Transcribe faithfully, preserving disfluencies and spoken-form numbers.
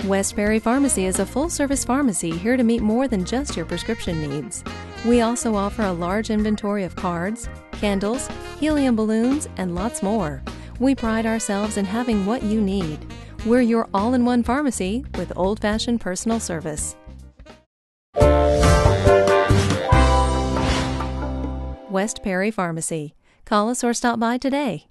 West Perry Pharmacy is a full-service pharmacy here to meet more than just your prescription needs. We also offer a large inventory of cards, candles, helium balloons, and lots more. We pride ourselves in having what you need. We're your all-in-one pharmacy with old-fashioned personal service. West Perry Pharmacy. Call us or stop by today.